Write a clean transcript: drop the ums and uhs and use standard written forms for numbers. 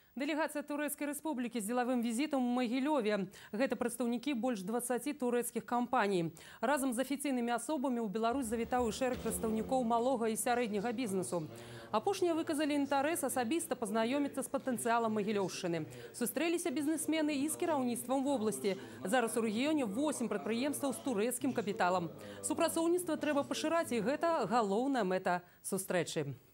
Делегация Турецкой Республики с деловым визитом в Могилеве. Это представники больше 20 турецких компаний. Разом с официальными особами у Беларусь завітав і шераг представников малого и среднего бизнесу. Апошние выказали интерес особисто познакомиться с потенциалом Могилевщины. Сустрелися бизнесмены и с кіраўніцтвом в области. Зараз у регионе 8 предприемств с турецким капиталом. Супрацоўніцтва трэба пашыраць, и это галоўная мета сустрэчы.